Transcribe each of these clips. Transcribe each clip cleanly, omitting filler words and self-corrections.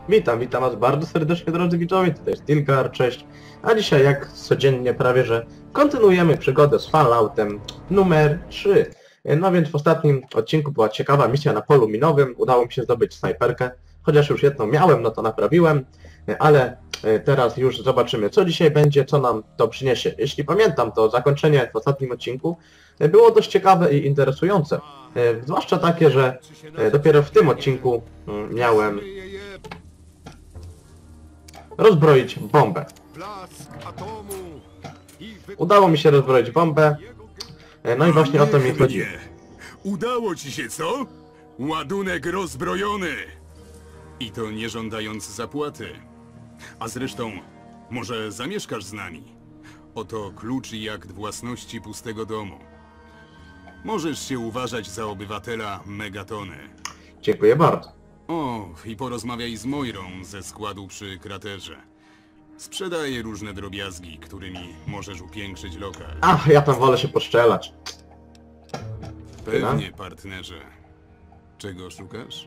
Witam was bardzo serdecznie, drodzy widzowie, tutaj jest Tilgar, cześć. A dzisiaj, jak codziennie prawie, że kontynuujemy przygodę z Falloutem numer 3. No więc w ostatnim odcinku była ciekawa misja na polu minowym, udało mi się zdobyć snajperkę, chociaż już jedną miałem, no to naprawiłem, ale teraz już zobaczymy, co dzisiaj będzie, co nam to przyniesie. Jeśli pamiętam, to zakończenie w ostatnim odcinku było dość ciekawe i interesujące. Zwłaszcza takie, że dopiero w tym odcinku miałem rozbroić bombę. Udało mi się rozbroić bombę. No i właśnie o to mi chodzi. Udało ci się, co? Ładunek rozbrojony! I to nie żądając zapłaty. A zresztą, może zamieszkasz z nami? Oto klucz i akt własności pustego domu. Możesz się uważać za obywatela Megatony. Dziękuję bardzo. O, i porozmawiaj z Moirą ze składu przy kraterze. Sprzedaje różne drobiazgi, którymi możesz upiększyć lokal. Ach, ja tam wolę się poszczelać. Pewnie, partnerze. Czego szukasz?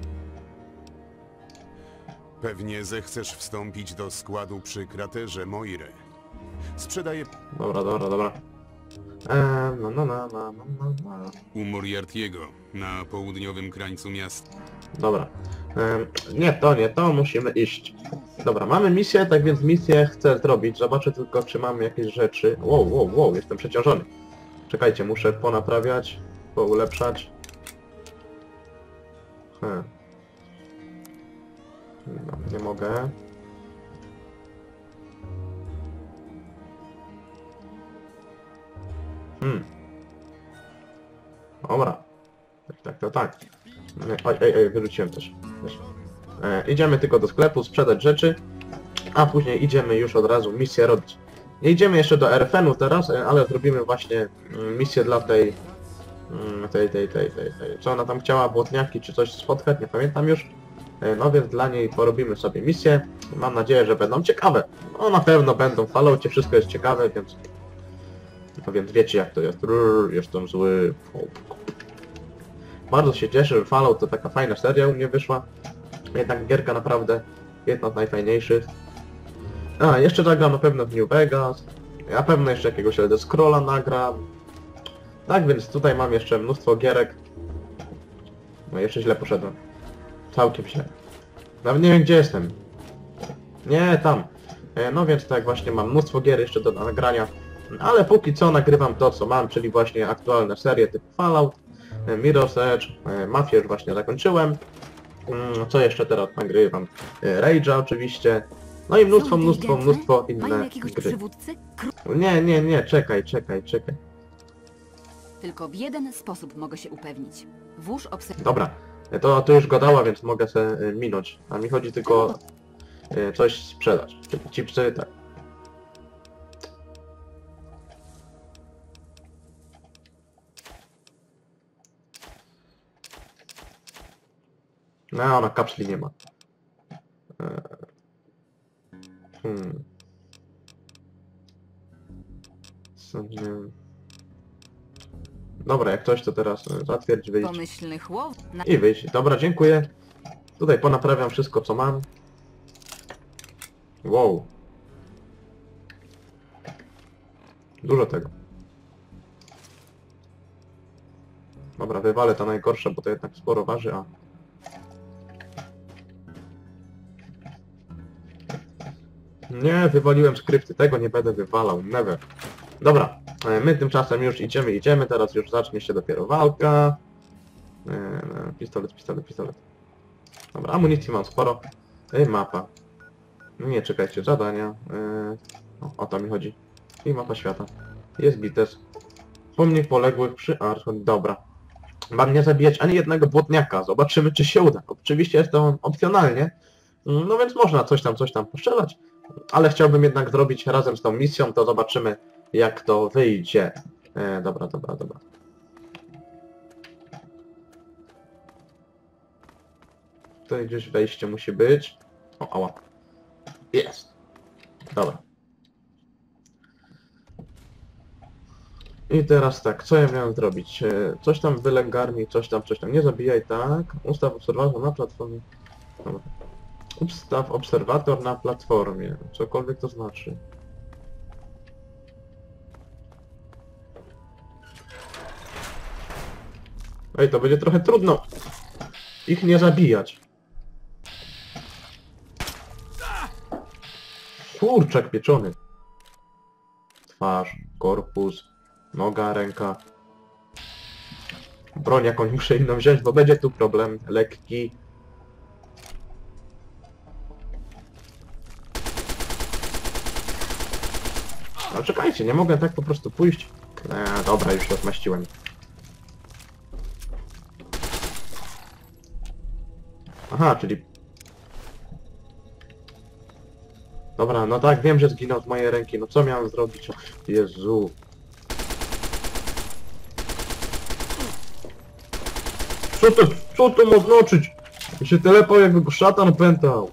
Pewnie zechcesz wstąpić do składu przy kraterze Moiry. Sprzedaję... Dobra. No. U Moriartiego, na południowym krańcu miasta. Dobra. Nie to, musimy iść. Dobra, mamy misję, tak więc misję chcę zrobić. Zobaczę tylko, czy mamy jakieś rzeczy. Wow, jestem przeciążony. Czekajcie, muszę ponaprawiać, poulepszać. No, nie mogę. Dobra. Tak. Oj, wyrzuciłem też. Idziemy tylko do sklepu, sprzedać rzeczy, a później idziemy już od razu misję robić. Nie idziemy jeszcze do RFN-u teraz, ale zrobimy właśnie misję dla tej... Co ona tam chciała? Błotniaki czy coś spotkać? Nie pamiętam już. No więc dla niej porobimy sobie misję. Mam nadzieję, że będą ciekawe. No na pewno będą. W Falloutie wszystko jest ciekawe, więc... No więc wiecie jak to jest. Jestem zły. Bardzo się cieszę, że Fallout to taka fajna seria u mnie wyszła. Jednak gierka naprawdę jedna z najfajniejszych. A, jeszcze zagram na pewno w New Vegas. Na pewno jeszcze jakiegoś Elder Scrolla nagram. Tak więc tutaj mam jeszcze mnóstwo gierek. No jeszcze źle poszedłem. Całkiem źle. Nawet nie wiem gdzie jestem. Nie, tam. No więc tak właśnie mam mnóstwo gier jeszcze do nagrania. Ale póki co nagrywam to co mam, czyli właśnie aktualne serie typu Fallout, Mirror's Edge, Mafię już właśnie zakończyłem. Co jeszcze teraz nagrywam? Rage'a oczywiście. No i mnóstwo inne gry. Nie, czekaj. Tylko w jeden sposób mogę się upewnić. Włóż obserwację. Dobra, to już gadała, więc mogę se minąć. A mi chodzi tylko o coś sprzedać. Czyli chipsy, tak. No, ona kapsli nie ma. Dobra, jak coś to teraz zatwierdź, wyjść. Pomyślny chłop. I wyjść. Dobra, dziękuję. Tutaj ponaprawiam wszystko co mam. Wow. Dużo tego. Dobra, wywalę to najgorsze, bo to jednak sporo waży, a... Nie, wywaliłem skrypty, tego nie będę wywalał, never. Dobra, my tymczasem już idziemy, teraz już zacznie się dopiero walka. Pistolet. Dobra, amunicji mam sporo. Mapa. No nie, czekajcie, zadania. O to mi chodzi. I mapa świata. Jest bites. Pomnik poległych przy Archon. Dobra. Mam nie zabijać ani jednego błotniaka. Zobaczymy czy się uda. Oczywiście jest to opcjonalnie. No więc można coś tam postrzelać. Ale chciałbym jednak zrobić razem z tą misją, to zobaczymy jak to wyjdzie. Dobra. Tutaj gdzieś wejście musi być. O, ała. Jest. Dobra. I teraz tak, co ja miałem zrobić? Coś tam wylęgarni, coś tam. Nie zabijaj, tak. Ustaw obserwator na platformie. Dobra. Ustaw obserwator na platformie. Cokolwiek to znaczy. Ej, to będzie trochę trudno ich nie zabijać. Kurczak pieczony. Twarz, korpus, noga, ręka. Broń jakąś muszę inną wziąć, bo będzie tu problem lekki. Ale czekajcie, nie mogę tak po prostu pójść. Dobra, już się odmaściłem. Aha, czyli... Dobra, no tak, wiem, że zginął z mojej ręki. No co miałem zrobić? O, Jezu. Co to ma znaczyć? I się telepał, jakby go szatan pętał.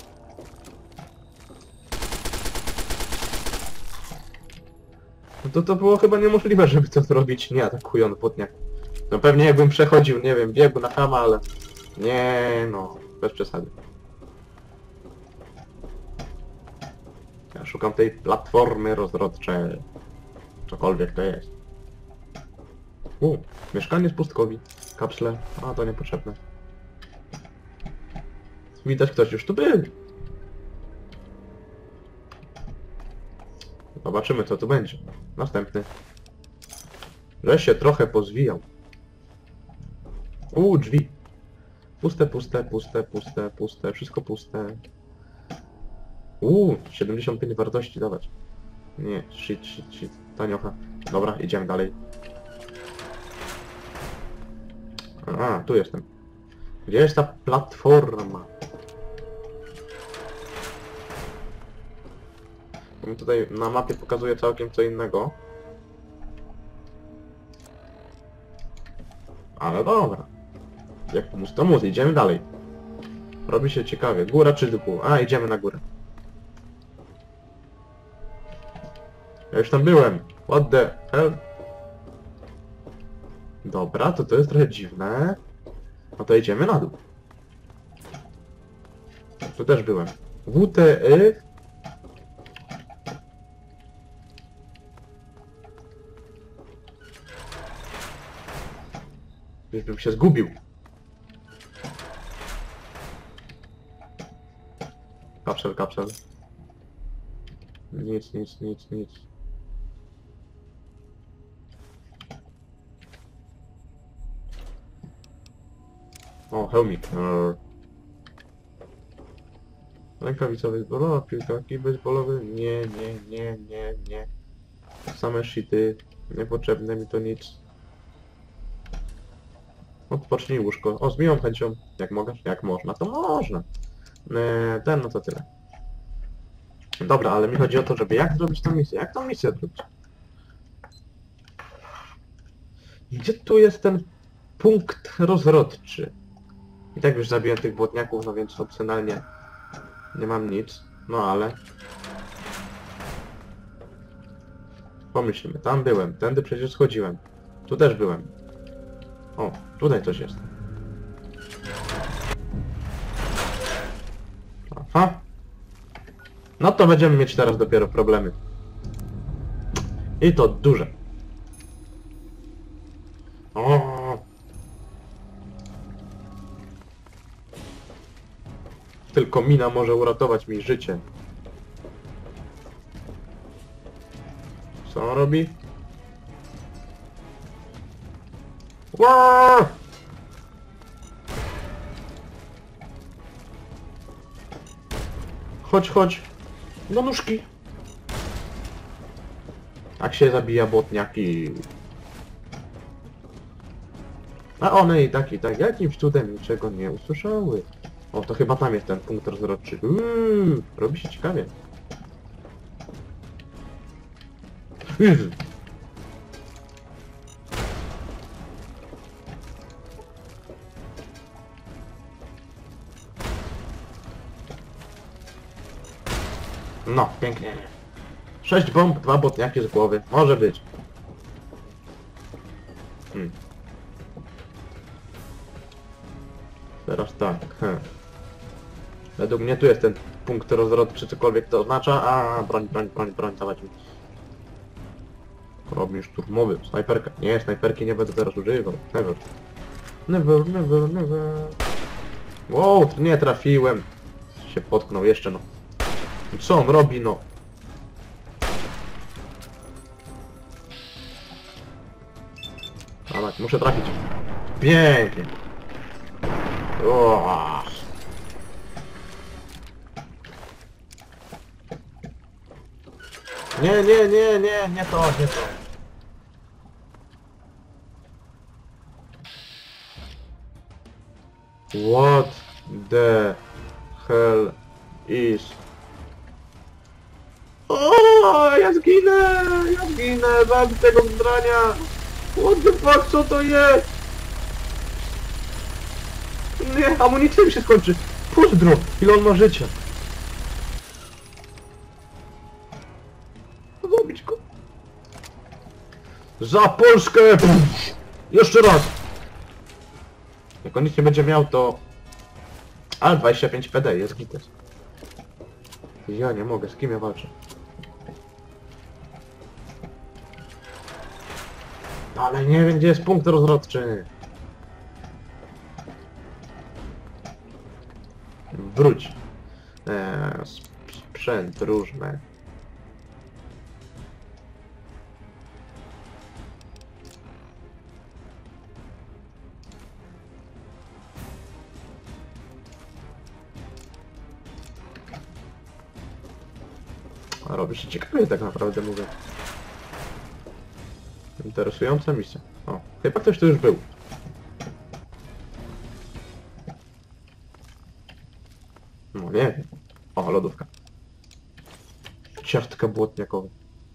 No to było chyba niemożliwe, żeby to zrobić, nie atakując płotniak. No pewnie jakbym przechodził, nie wiem, biegł na chama, ale... Nie, no, bez przesady. Ja szukam tej platformy rozrodczej. Cokolwiek to jest. Mieszkanie z pustkowi. Kapsle. A, to niepotrzebne. Widać, ktoś już tu był. Zobaczymy, co tu będzie. Następny. Że się trochę pozwijał. Drzwi. Puste, puste, puste, puste, puste. Wszystko puste. 75 wartości dawać. Nie, shit. Taniocha. Dobra, idziemy dalej. A, tu jestem. Gdzie jest ta platforma? Bo mi tutaj na mapie pokazuje całkiem co innego. Ale dobra. Jak pomóc to móc, idziemy dalej. Robi się ciekawie. Góra czy dół? A, idziemy na górę. Ja już tam byłem. What the hell? Dobra, to jest trochę dziwne. No to idziemy na dół. Tu też byłem. WTF? Już bym się zgubił. Kapsel. Nic. O, hełmik. Rękawica baseballowa, piłkarki baseballowe. Nie. Same shity. Niepotrzebne mi to nic. Odpocznij łóżko. O, z miłą chęcią. Jak mogę? Jak można? To można. No to tyle. Dobra, ale mi chodzi o to, żeby jak zrobić tą misję? Jak tą misję zrobić? Gdzie tu jest ten punkt rozrodczy? I tak już zabiłem tych błotniaków, no więc opcjonalnie nie mam nic. No ale... Pomyślmy, tam byłem, tędy przecież schodziłem. Tu też byłem. O, tutaj coś jest. Aha. No to będziemy mieć teraz dopiero problemy. I to duże. O. Tylko mina może uratować mi życie. Co on robi? Ła! Chodź. Do nóżki. Tak się zabija błotniaki. A one i tak jakimś cudem niczego nie usłyszały. O, to chyba tam jest ten punkt rozrodczy. Robi się ciekawie. Jezu. No, pięknie. 6 bomb, 2 botniaki z głowy. Może być. Teraz tak. Według mnie tu jest ten punkt rozrodczy, cokolwiek to oznacza. A, broń, dawać mi. Robię szturmowy, snajperka. Nie, snajperki nie będę teraz używał. Never. Wow, nie trafiłem. Się potknął jeszcze, no. Co on robi, no? Ale muszę trafić. Pięknie. O. Nie to. What the hell is... O, ja zginę, bez tego zbrania. What the fuck, co to jest? Nie, amunicja mi się skończy. Pozdro, ile on ma życia. Zabić go. Za Polskę! Jeszcze raz! Jak on nic nie będzie miał, to... Ale 25 PD, jest gites. Ja nie mogę, z kim ja walczę? Ale nie wiem, gdzie jest punkt rozrodczy. Wróć. Sprzęt różny. A robi się ciekawie, tak naprawdę mówię. Interesująca misja. O, chyba ktoś tu już był. No nie wiem. O, lodówka. Ciastka błotniakowe.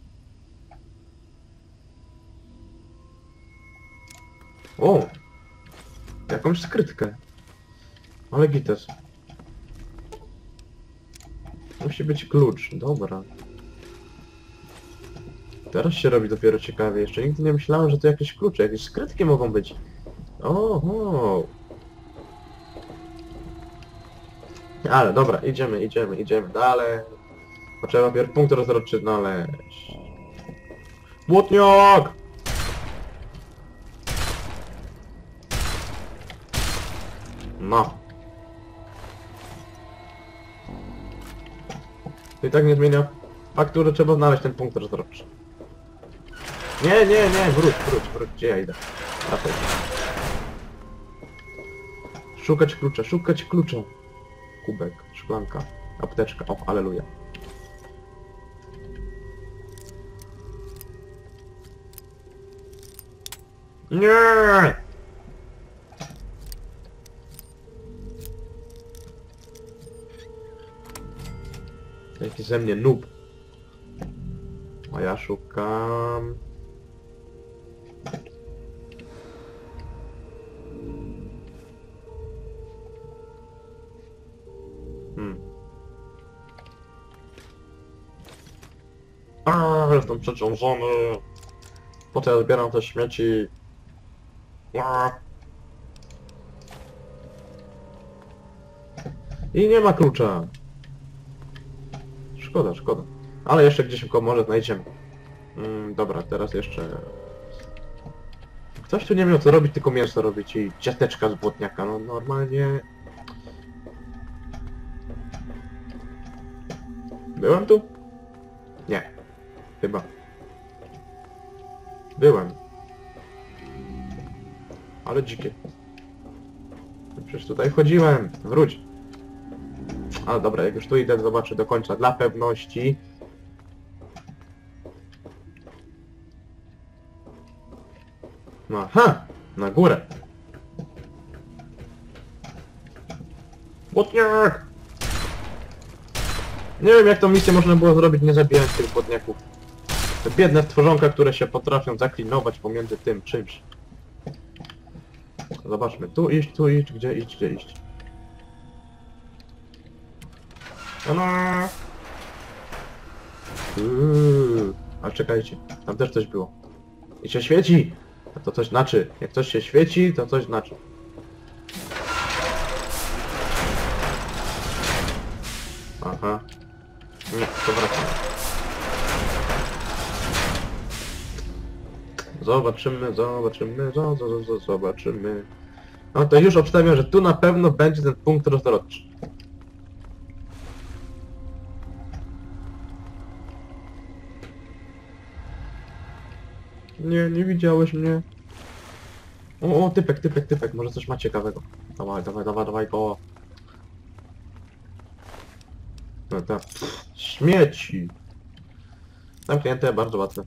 O! Jakąś skrytkę. Ale gites. Musi być klucz, dobra. Teraz się robi dopiero ciekawie. Jeszcze nigdy nie myślałem, że to jakieś klucze, jakieś skrytki mogą być. Oho. Ale dobra, idziemy dalej. Bo trzeba najpierw punkt rozrodczy znaleźć. Błotniak! No. To i tak nie zmienia faktu, że trzeba znaleźć ten punkt rozrodczy. Nie, wróć, gdzie ja idę? Wracaj. Szukać klucza. Kubek, szklanka, apteczka, o, aleluja. Nie! Jaki ze mnie noob. A ja szukam... Jestem przeciążony. Po co ja zbieram te śmieci? I nie ma klucza. Szkoda. Ale jeszcze gdzieś go może znajdziemy. Dobra, teraz jeszcze... Ktoś tu nie miał co robić, tylko mięso robić i ciasteczka z błotniaka. No normalnie... Byłem tu? Nie. Chyba. Byłem. Ale dzikie. Przecież tutaj wchodziłem. Wróć. Ale dobra, jak już tu idę, zobaczę do końca dla pewności. No, aha! Na górę. Błotniak! Nie wiem, jak tą misję można było zrobić, nie zabijając tych błotniaków. Te biedne stworzonka, które się potrafią zaklinować pomiędzy tym czymś. Zobaczmy, tu iść, gdzie iść. A czekajcie, tam też coś było. I się świeci! A to coś znaczy. Jak coś się świeci, to coś znaczy. Aha. Nie, to wracamy. Zobaczymy. No to już obstawiam, że tu na pewno będzie ten punkt rozrodczy. Nie widziałeś mnie. O, typek, może coś ma ciekawego. Dawaj go. No tak. Śmieci. Zamknięte, bardzo łatwe.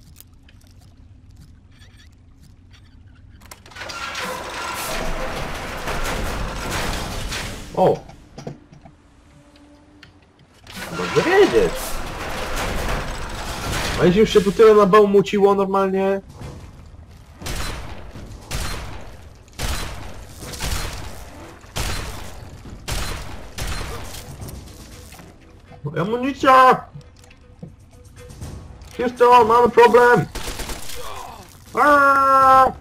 O! Dobrze wiedzieć. A jeśli już się tu tyle nabałmuciło normalnie... Moja amunicja! Houston, mamy problem! Aaaa!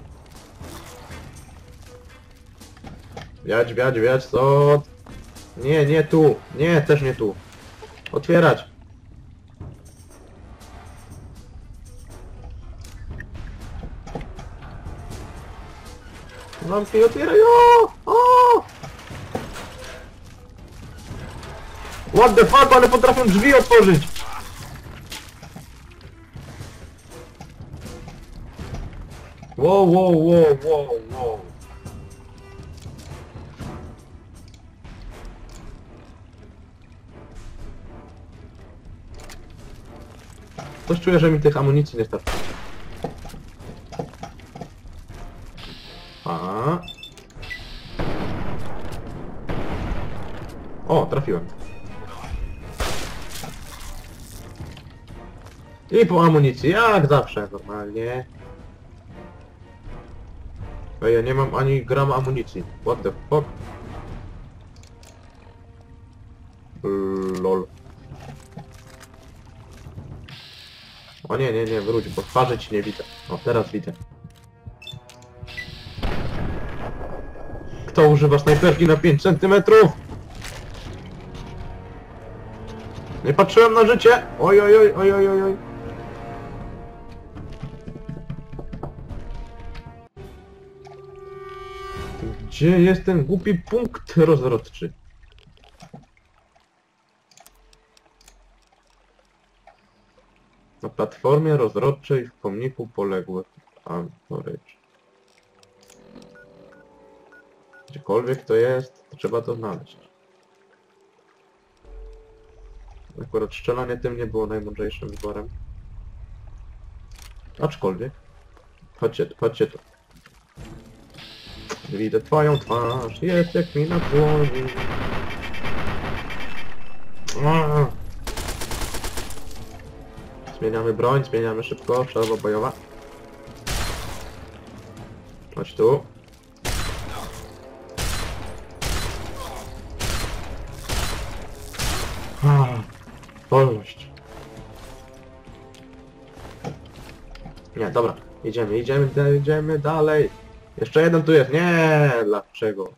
Wiać, co? Nie tu. Nie, też nie tu. Otwierać. Zamknij, otwieraj, o! What the fuck, one potrafią drzwi otworzyć! Wow. Coś czuję, że mi tych amunicji nie starczy. O, trafiłem. I po amunicji, jak zawsze, normalnie. Ej, ja nie mam ani grama amunicji. What the fuck? Lol. O nie, wróć, bo twarzy ci nie widzę. O, teraz widzę. Kto używa snajperki na 5 cm? Nie patrzyłem na życie! Oj. Gdzie jest ten głupi punkt rozrodczy? Na platformie rozrodczej w pomniku poległych Anchorage. Gdziekolwiek to jest, to trzeba to znaleźć. Akurat strzelanie tym nie było najmądrzejszym wyborem. Aczkolwiek. Chodźcie tu. Widzę twoją twarz, jest jak mi na dłoni. Zmieniamy broń, zmieniamy szybko, strzelba bojowa. Chodź tu. Wolność. Nie, dobra. Idziemy dalej. Jeszcze jeden tu jest. Nie, dlaczego?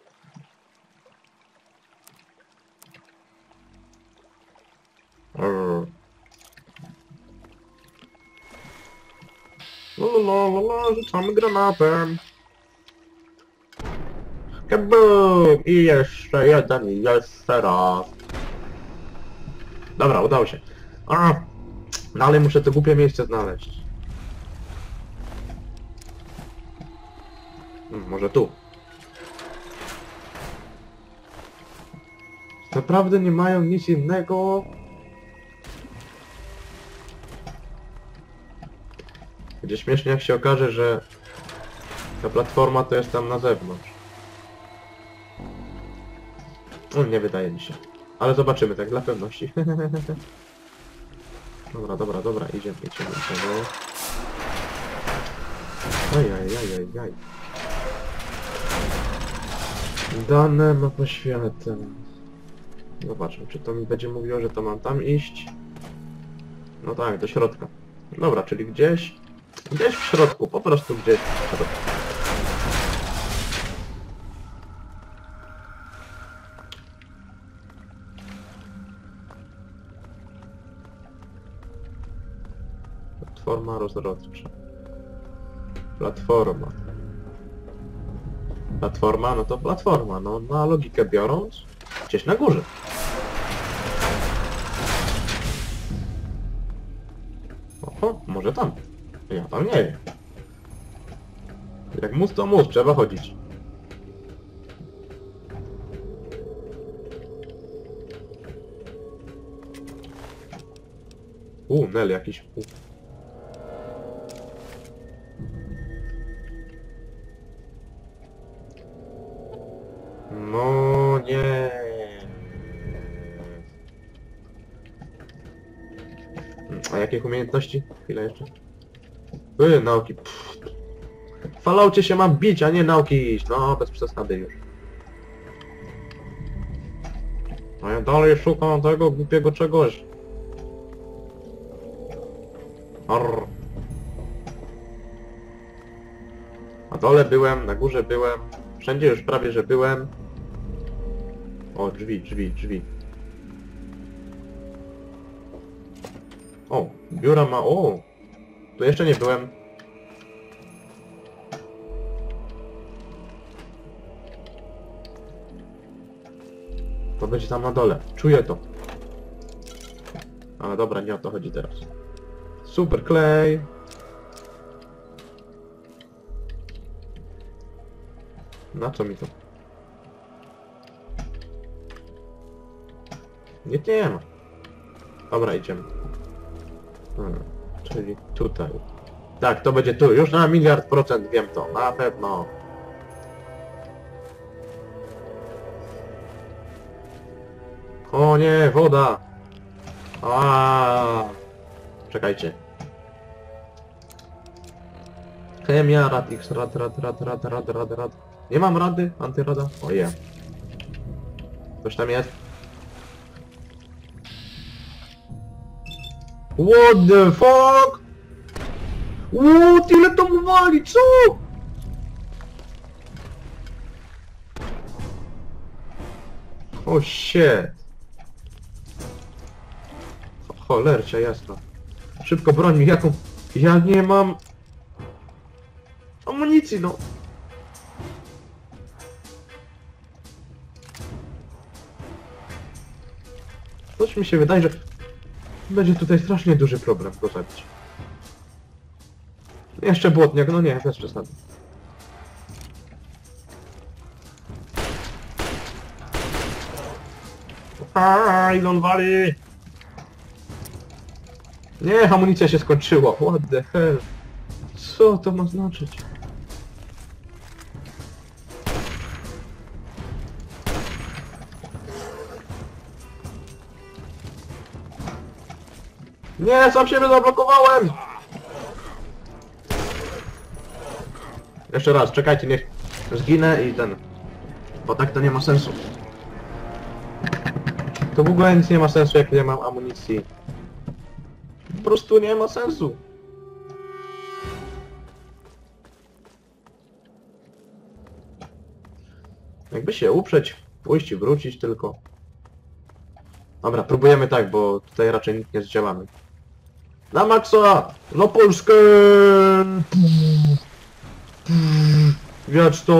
Rzucamy granatem. Kabum! I jeszcze jeden, i jeszcze raz. Dobra, udało się. Dalej muszę to głupie miejsce znaleźć. Może tu. Naprawdę nie mają nic innego. Będzie śmiesznie, jak się okaże, że ta platforma to jest tam na zewnątrz. Nie wydaje mi się. Ale zobaczymy, tak dla pewności. Dobra, idziemy. Ajajajajaj. Dane mapa światem. Zobaczmy, czy to mi będzie mówiło, że to mam tam iść. No tak, do środka. Dobra, czyli gdzieś w środku, po prostu gdzieś w środku. Platforma rozrodcza. Platforma. Platforma, no to platforma. No na logikę biorąc, gdzieś na górze. Oho, może tam. Ja tam nie wiem. Jak mus to mus, trzeba chodzić. Nel jakiś. No nie. A jakich umiejętności? Chwilę jeszcze. Nauki. W Falloutie się mam bić, a nie nauki iść. No, bez przesady już. A ja dalej szukam tego głupiego czegoś. Arr. Na dole byłem, na górze byłem. Wszędzie już prawie, że byłem. O, drzwi, drzwi, drzwi. O, biura ma... O! Tu jeszcze nie byłem. To będzie tam na dole. Czuję to. Ale dobra, nie o to chodzi teraz. Super klej. Na co mi to? Nic nie ma. Dobra, idziemy. Czyli tutaj. Tak, to będzie tu. Już na 1.000.000% wiem to. Na pewno. O nie, woda! Czekajcie. Chemia, Ratix, rad. Nie mam rady? Antyrada? Oje. Coś tam jest? What the fuck? What? Ile to mu wali? Co? O shit. Cholercia jasna. Szybko broń mi jaką... Ja nie mam... amunicji, no. Coś mi się wydaje, że... będzie tutaj strasznie duży problem go zabić. Jeszcze błotniak, no nie, bez przesady. Ile on wali! Nie, amunicja się skończyła. What the hell? Co to ma znaczyć? Nie, sam siebie zablokowałem! Jeszcze raz, czekajcie, niech zginę i ten... Bo tak to nie ma sensu. To w ogóle nic nie ma sensu, jak nie mam amunicji. Po prostu nie ma sensu. Jakby się uprzeć, pójść i wrócić tylko. Dobra, próbujemy tak, bo tutaj raczej nikt nie zdziałamy. Na maksa! Na Polskę! Wiać to!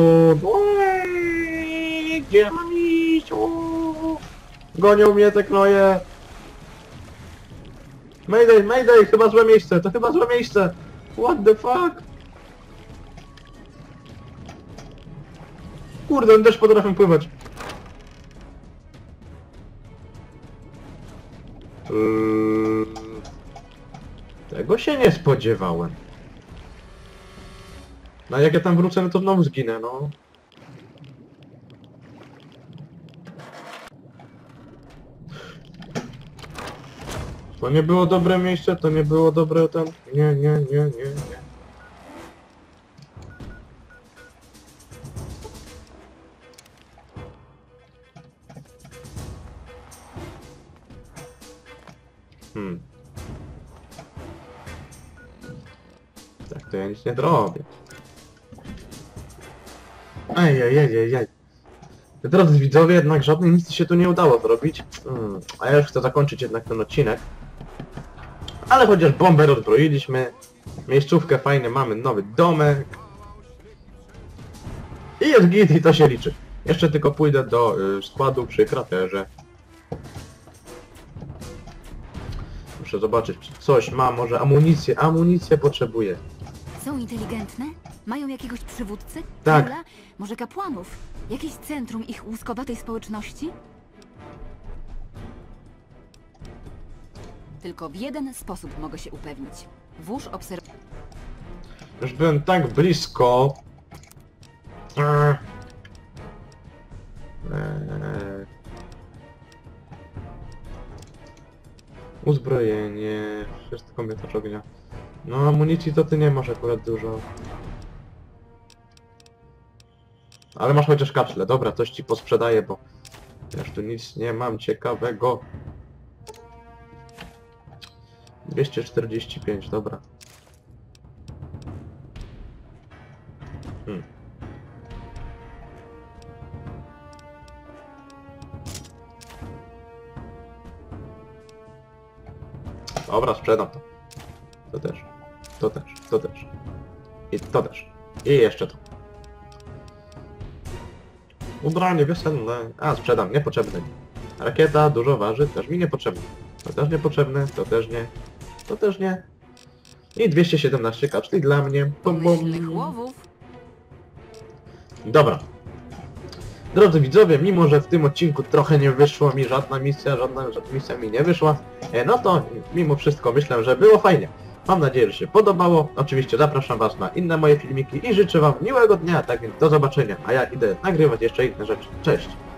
Oj, gdzie mam iść? O! Gonią mnie te knoje! Mayday, mayday! Chyba złe miejsce! To chyba złe miejsce! What the fuck? Kurde, on też potrafię pływać. Tego się nie spodziewałem. No jak ja tam wrócę, no to znowu zginę, no. To nie było dobre miejsce, to nie było dobre ten... Nie. Tak to ja nic nie zrobię. Ej. Drodzy widzowie, jednak żadnej misji się tu nie udało zrobić. A ja już chcę zakończyć jednak ten odcinek. Ale chociaż bombę rozbroiliśmy, miejscówkę fajnie, mamy nowy domek. I jest git i to się liczy. Jeszcze tylko pójdę do składu przy kraterze. Muszę zobaczyć, czy coś ma, może amunicję. Amunicję potrzebuję. Są inteligentne? Mają jakiegoś przywódcy? Tak. Króla? Może kapłanów? Jakieś centrum ich łuskowatej społeczności? Tylko w jeden sposób mogę się upewnić. Wóż obserwuje... Już byłem tak blisko. Uzbrojenie, wszystko miotacz ognia. No amunicji to ty nie masz akurat dużo. Ale masz chociaż kapsle, dobra, coś ci posprzedaję, bo ja już tu nic nie mam ciekawego. 245, dobra. Dobra, sprzedam to. To też. To też. To też. I to też. I jeszcze to. Ubranie wiosenne. A, sprzedam. Niepotrzebne mi. Rakieta dużo waży. Też mi niepotrzebne. To też niepotrzebne. To też nie. To też nie. I 217 kapsli dla mnie. Bum, bum. Myślnych łowów. Dobra. Drodzy widzowie, mimo że w tym odcinku trochę nie wyszło mi żadna misja mi nie wyszła, no to mimo wszystko myślę, że było fajnie. Mam nadzieję, że się podobało. Oczywiście zapraszam was na inne moje filmiki i życzę wam miłego dnia, tak więc do zobaczenia. A ja idę nagrywać jeszcze inne rzeczy. Cześć!